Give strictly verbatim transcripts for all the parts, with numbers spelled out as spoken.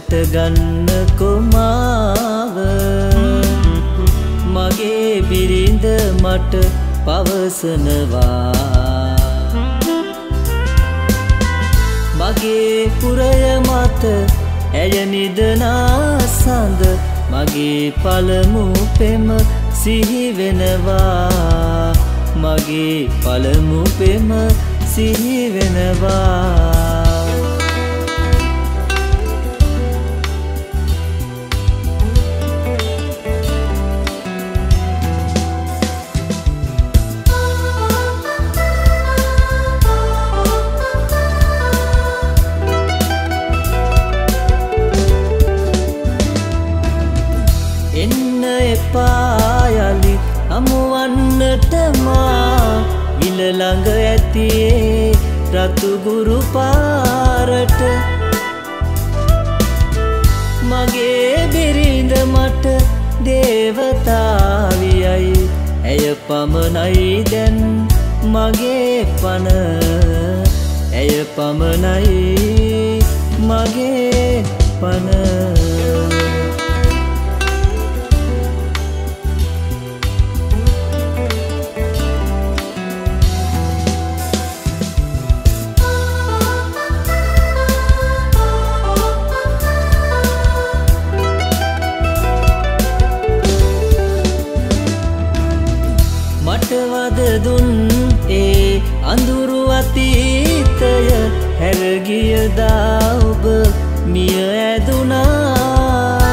තුරුලට ගන්න කොමාව මගේ බිරිඳ මට පවසනවා මගේ පුරය මත ඇය නිදනා සඳ මගේ පළමු පෙම සිහි වෙනවා මගේ පළමු පෙම සිහි වෙනවා පායලි හමුවන්නට මා විල ළඟ ඇතියේ රතු ගුරු පාරට මගේ බිරිඳ මට දේවතාවියයි ඇය පමණයි දැන් මගේ පන ඇය පමණයි මගේ පන වද දුන් ඒ අඳුරු අතීතය හැරගියදා ඔබ මිය ඇදුනා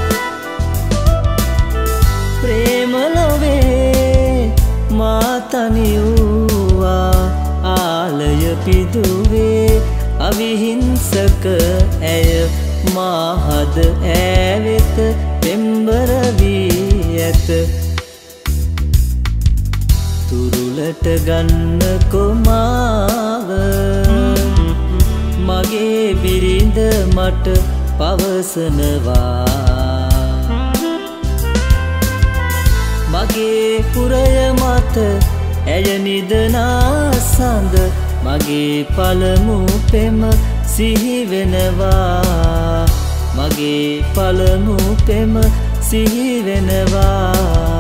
ප්‍රේම ලොවේ මා තනි වූවා ආලය පිදුවේ අවිහිංසක ඇය මාහද ඈවෙත පෙම්බර වී ඇත තුරුලට ගන්න කොමාව මගේ බිරිඳ මට පවසනවා මගේ පුරය මත ඇය නිදනා සඳ මගේ පළමු පෙම සිහි වෙනවා මගේ පළමු පෙම සිහි වෙනවා